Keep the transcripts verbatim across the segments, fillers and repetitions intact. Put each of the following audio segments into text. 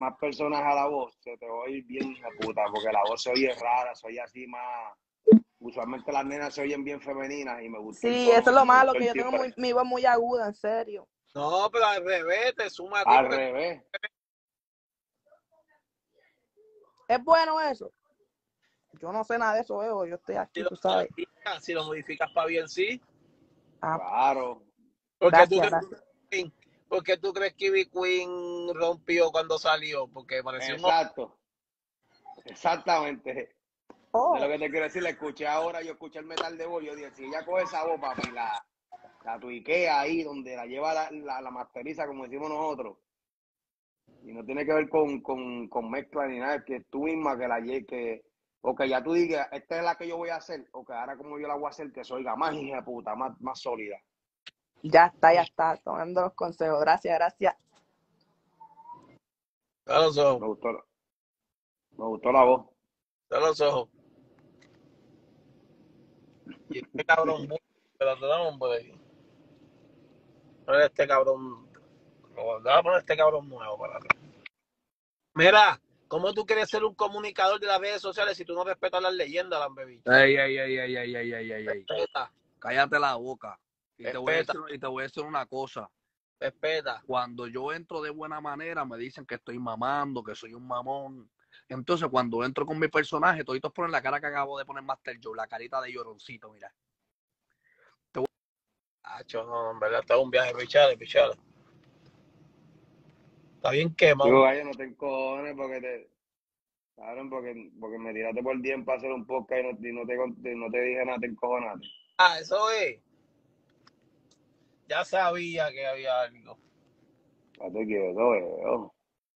más personas a la voz, se te va a oír bien, hija puta, porque la voz se oye rara, se oye así más... Usualmente las nenas se oyen bien femeninas y me gusta el Sí, tono, eso es lo me malo, gusta que el yo tengo timbre. muy, mi voz muy aguda, en serio. No, pero al revés, te suma a ti. Al porque... revés. ¿Es bueno eso? Yo no sé nada de eso, Evo. Yo estoy aquí, Si lo tú sabes. modificas, si lo modificas para bien, sí. Ah, Claro. Porque tú, gracias, crees, gracias. porque tú crees que Ivy Queen rompió cuando salió, porque parecía un... Exacto. Exactamente. Oh. De lo que te quiero decir, la escuché ahora, yo escuché el metal de voz, yo dije, si ella coge esa voz, papi, la, la tuiquea ahí, donde la lleva la, la, la masteriza, como decimos nosotros, y no tiene que ver con, con, con mezcla ni nada, es que tú misma que la lleve, que, o que ya tú digas, esta es la que yo voy a hacer, o que ahora como yo la voy a hacer, que se oiga más hija de puta, más, más sólida. Ya está, ya está, tomando los consejos. Gracias, gracias. Da los ojos. Me gustó, me gustó la voz. Da los ojos. Y este cabrón, pero te damos por ahí. Mira este cabrón. Vamos a poner este cabrón nuevo para atrás. Mira, ¿cómo tú quieres ser un comunicador de las redes sociales si tú no respetas las leyendas, Lambebicho? Ey, ey, ey, ey, ey, ey, ey, ey, ey. Respeta. Cállate la boca. Y te, voy a Respeta. decir, y te voy a decir una cosa. Respeta. Cuando yo entro de buena manera, me dicen que estoy mamando, que soy un mamón. Entonces, cuando entro con mi personaje, toditos ponen la cara que acabo de poner Master Joe, la carita de lloroncito, mira. Acho, no, en verdad está un viaje, pichale, pichale. Está bien quemado. Digo, vaya, no te encojones porque te... Cabrón, porque, porque me tiraste por diez para hacer un podcast y no, y no, te, no te dije nada, te encojonaste. Ah, eso es. Ya sabía que había algo. Ya te quieto, veo.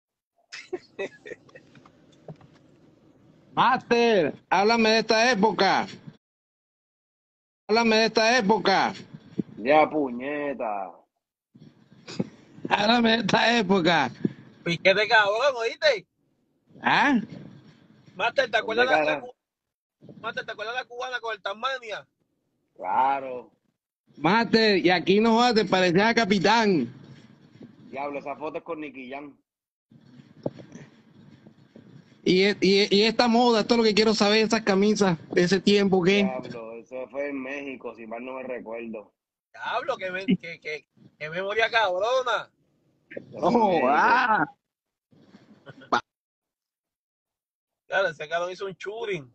Master, háblame de esta época. Háblame de esta época. Ya, puñeta. Háblame de esta época. Piquete cabrón, ¿oíste? ¿Ah? Master, ¿te acuerdas la, la, Cara? Master, ¿te acuerdas la cubana con el Tasmania? Claro. Master, y aquí no jodas, te parecías a capitán. Diablo, esa foto es con Nicky Jam. Y, y, y esta moda, esto es lo que quiero saber, esas camisas de ese tiempo, ¿qué? Diablo, eso fue en México, si mal no me recuerdo. Diablo, que, me, que, que, que memoria cabrona. Oh, ah. Claro, ese cabrón hizo un churing.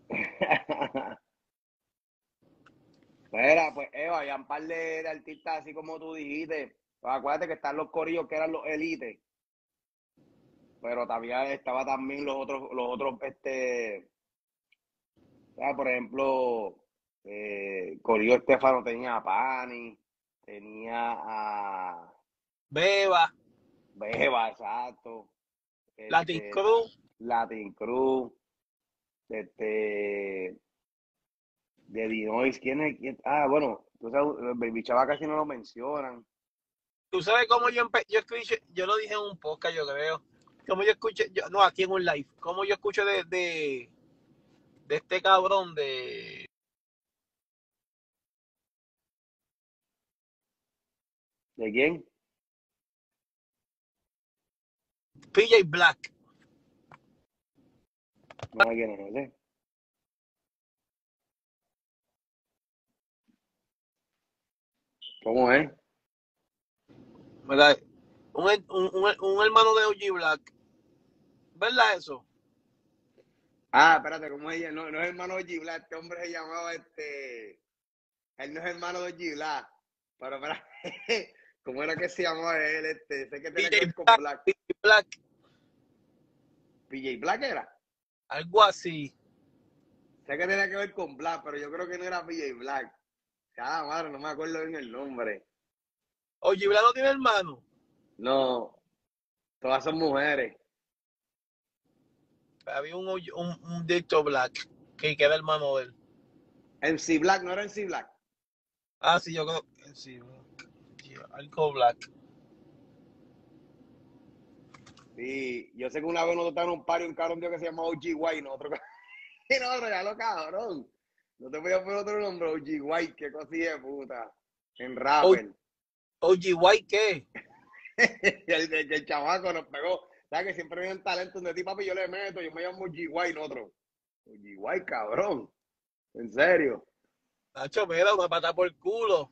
Mira, pues Eva, hay un par de, de artistas así como tú dijiste. Pues acuérdate que están los corillos que eran los élites. Pero también estaba también los otros, los otros, este, ¿sabes? Por ejemplo, eh, Corillo Estefano tenía a Pani, tenía a Beba. Beba, exacto. Este, Latin Cruz. Latin Cruz. Este, de Dinois, ¿quién es? ¿Quién? Ah, bueno, tú sabes, Baby Chava casi no lo mencionan. ¿Tú sabes cómo yo empecé? Yo escuché, yo lo dije en un podcast, yo creo. Como yo escuché, yo, no, aquí en un live. Como yo escucho de, de, de este cabrón de... ¿De quién? P J Black. No sé quién es, no sé. ¿Cómo es? ¿Verdad? Un, un, un, un hermano de O G Black. ¿Verdad eso? Ah, espérate, ¿cómo es ella? No, no es hermano de G Black, este hombre se llamaba este. Él no es hermano de G Black. Pero espérate, ¿cómo era que se llamaba él? Este, sé que tiene que ver con Black. P J Black. P J Black era. Algo así. Sé que tiene que ver con Black, pero yo creo que no era P J Black. Ah, madre, no me acuerdo bien el nombre. O G Black no tiene hermano. No, todas son mujeres. Había un, un, un Dicto Black que era hermano de él. M C Black, ¿no era M C Black? Ah, sí, yo creo que sí. Algo Black. Sí, yo sé que una vez nosotros estábamos en un party, un cabrón que se llama O G White, nosotros, y nosotros ya lo cabrón. No te voy a poner otro nombre, O G White, qué cosilla de puta. En rapper. O G White, ¿qué? el, el, el chamaco nos pegó. ¿Sabes que siempre hay un talento de ti, papi? Yo le meto, yo me llamo G Y, no otro. G Y, cabrón. En serio. Nacho, mira, una pata por el culo.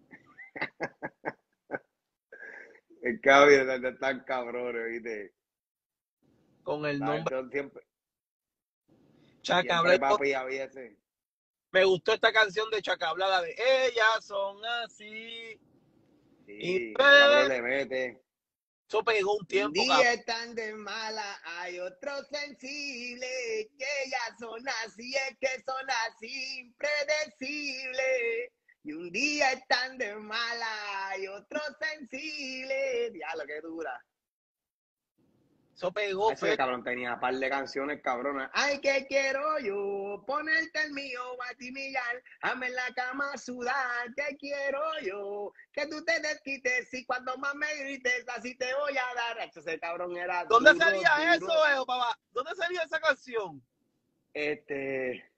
Es que a veces están cabrones, ¿viste? Con el nombre Entonces, siempre, Chacabla. siempre, papi, a veces. Me gustó esta canción de Chacabla, la de ellas son así. Y Sí, cabrón le mete. eso pegó un Un tiempo, día cabrón. están de mala, hay otros sensibles, que ellas son así, es que son así, impredecibles. Y un día están de mala, hay otros sensibles. Diablo, qué dura. Eso pegó, Ese fe. cabrón tenía un par de canciones cabronas. Ay, que quiero yo ponerte el mío, batimillar, hazme en la cama sudar, que quiero yo que tú te desquites y cuando más me grites así te voy a dar. Ese cabrón era ¿Dónde duro, sería duro. eso, Ejo, papá? ¿Dónde sería esa canción? Este,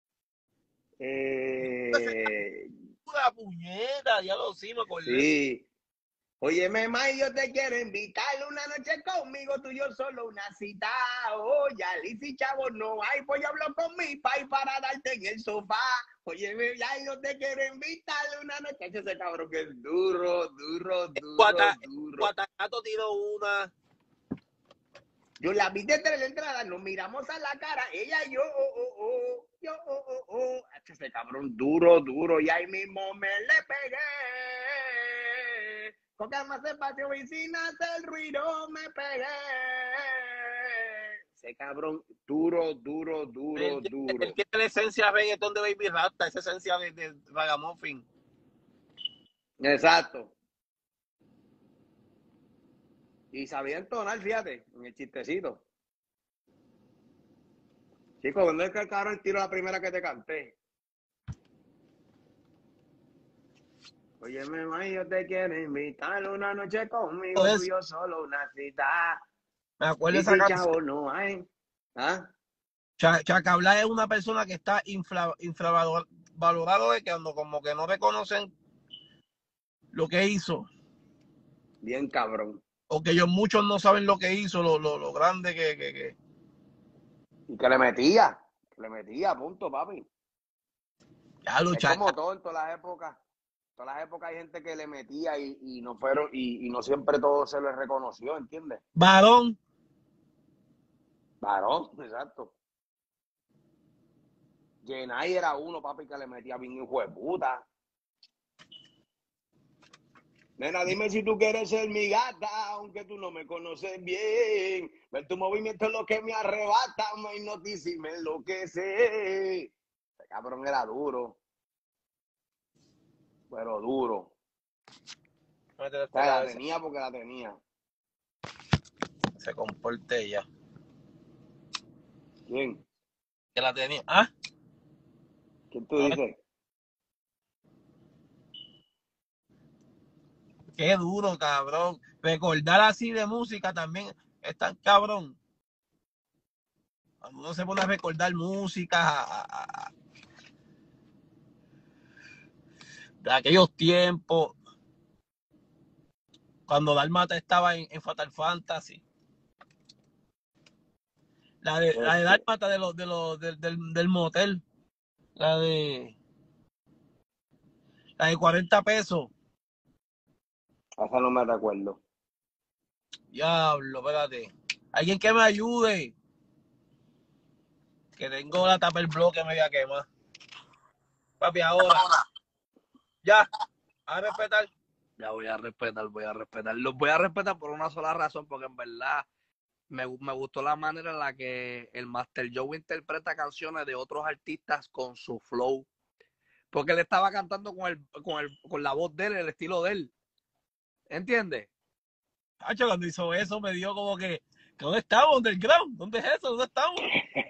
eh, Una puñeta, ya lo sí, me acordé. sí. Óyeme, May, yo te quiero invitar una noche conmigo, tú y yo solo una cita. Oh, ya, Lizy, chavo, no hay, pues yo hablo con mi pai para darte en el sofá. Óyeme, ya, yo te quiero invitar una noche. Ese cabrón que es duro, duro, duro, Guata, duro. Guatacato tiró una. Yo la vi desde la entrada, nos miramos a la cara, ella y yo, oh, oh, oh, yo, oh, oh, oh. Ese cabrón duro, duro, y ahí mismo me le pegué. Porque más espacio y sin hacer ruido me pegué. Ese cabrón duro, duro, duro, Él, duro. él tiene la esencia de reggaetón de Baby Rasta, esa esencia de, de Ragamuffin. Exacto. Y sabía entonar, fíjate, en el chistecito. Chicos, ¿dónde es que el cabrón tiró la primera que te canté? Óyeme, May, yo te quiero invitar una noche conmigo, Pues, tú y yo solo una cita. me acuerdo Y de esa si canción. chavo no hay. ¿Ah? Ch Chacabla es una persona que está infra, infravalorado, de que cuando como que no reconocen lo que hizo. Bien cabrón. O que ellos muchos no saben lo que hizo, lo, lo, lo grande que, que, que. Y que le metía. Que le metía, punto, papi. Ya lo Es Chaca. como todo en todas las épocas. En todas las épocas hay gente que le metía y, y no fueron, y, y no siempre todo se le reconoció, ¿entiendes? Varón. Varón, exacto. Jenay era uno, papi, que le metía bien hijo de puta. Nena, dime si tú quieres ser mi gata, aunque tú no me conoces bien. Ver tu movimiento es lo que me arrebata, me hipnotiza y me enloquece. Ese cabrón era duro. Pero duro. O sea, la tenía porque la tenía. Se comporte ella. ¿Quién? Que la tenía. ¿Ah? ¿Quién tú dices? Qué duro, cabrón. Recordar así de música también es tan cabrón. Cuando uno se pone a recordar música a, a, a, de aquellos tiempos, cuando Dalmata estaba en, en Fatal Fantasy. La de, la de Dalmata de los, de los, del, del, del motel. La de. La de cuarenta pesos. Esa no me recuerdo. Diablo, espérate. Alguien que me ayude. Que tengo la tapa el bloque media quema. Papi, ahora. Ya. A respetar. Ya voy a respetar, voy a respetar. Los voy a respetar por una sola razón, porque en verdad me, me gustó la manera en la que el Master Joe interpreta canciones de otros artistas con su flow. Porque él estaba cantando con, el, con, el, con la voz de él, el estilo de él. ¿Entiendes? Hacho, cuando hizo eso me dio como que, ¿dónde estamos? ¿Underground? ¿Dónde es eso? ¿Dónde estamos?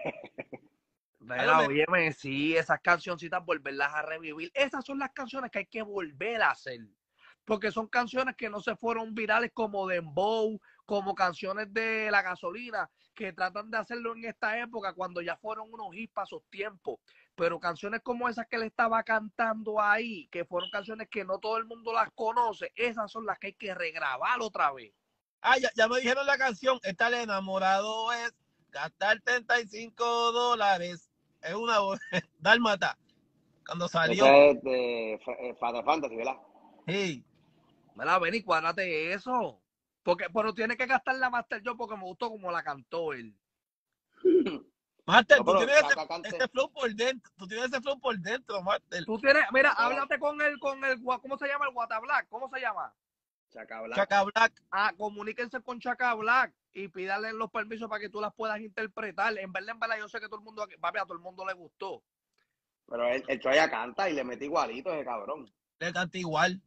Mira, óyeme, sí, esas cancioncitas volverlas a revivir. Esas son las canciones que hay que volver a hacer. Porque son canciones que no se fueron virales como Dembow, como canciones de La Gasolina, que tratan de hacerlo en esta época cuando ya fueron unos hits para sus tiempos. Pero canciones como esas que él estaba cantando ahí, que fueron canciones que no todo el mundo las conoce, esas son las que hay que regrabar otra vez. Ah, ya, ya me dijeron la canción. Estar enamorado es gastar treinta y cinco dólares. Es una voz. Dálmata. Cuando salió. Ese es de Final Fantasy, ¿verdad? Sí. Mira, ven y cuádrate eso. Porque, pero tiene que gastar la Master yo porque me gustó como la cantó él. Master, No, tú pero tienes ese, Chaka cante- ese flow por dentro. Tú tienes ese flow por dentro, Master. Tú tienes, mira, Pero- háblate con el, con el, gua- ¿cómo se llama? El Guata Black, ¿cómo se llama? Chaka Black. Chaka Black. Ah, comuníquense con Chaka Black y pídale los permisos para que tú las puedas interpretar. En verdad, en verdad, yo sé que todo el mundo, papi, a todo el mundo le gustó. Pero él, el Choya canta y le mete igualito ese cabrón. Le canta igual.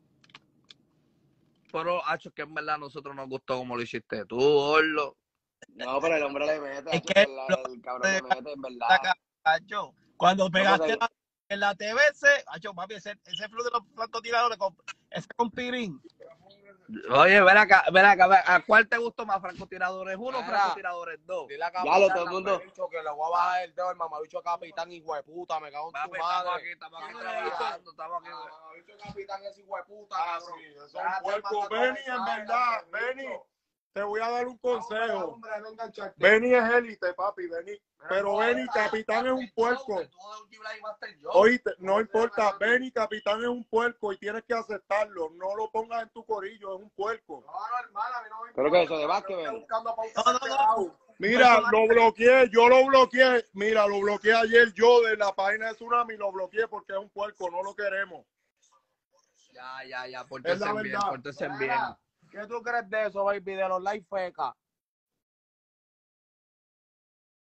Pero, hacho, que en verdad a nosotros nos gustó como lo hiciste tú, Orlo. No, pero el hombre le mete, Es hacho, que el, el cabrón le mete, en verdad. Saca, Hacho. Cuando pegaste porque- la- en la T V C, hacho, papi, ese, ese flow de los francotiradores, con, ese con Pirín. Oye, ven acá, ven acá, ven, ¿a cuál te gustó más? ¿Francotiradores uno o Mira. francotiradores dos? Dile a Ya lo Capitán, todo el mundo- mamabicho, que le voy a bajar el dedo al mamabicho Capitán, hijo de puta, me cago en Papi, tu estamos aquí, madre. estamos aquí Ah, trabajando, estamos aquí. ah, mamabicho Capitán es hijo de puta, Ah, cabrón. sí, eso es Déjate un puerco. mandar Benny, mensajes, en verdad, mamabicho. Benny, te voy a dar un consejo. Hombre, no engancharte. Benny es élite, papi, Benny. Pero no, Benny, era- Capitán es un puerco. Tú de un G-Blade Master Joe. Oíste, no importa, Benny, Capitán es un puerco y tienes que aceptarlo. No lo pongas en tu corillo, es un puerco. No, no, hermana, a mí no me ¿Pero importa, qué es eso, de pero básquet, estoy Benny? buscando pa' un No, no, no. pelado. Mira, lo bloqueé, yo lo bloqueé. Mira, lo bloqueé ayer yo de la página de Tsunami, lo bloqueé porque es un puerco, no lo queremos. Ya, ya, ya, Es pórtense la bien, verdad. pórtense bien. Mira, ¿qué tú crees de eso, baby? De los live feca.